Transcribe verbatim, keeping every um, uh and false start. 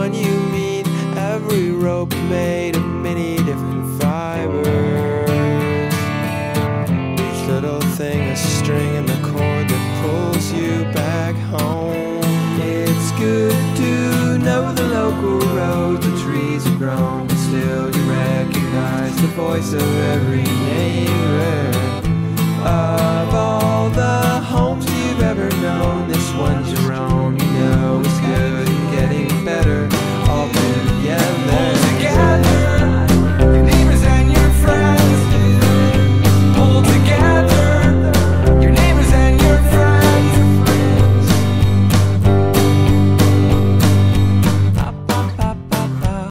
everyone you meet. Every rope made of many different fibers. Each little thing a string in the cord that pulls you back home. It's good to know the local roads, the trees have grown, but still you recognize the voice of every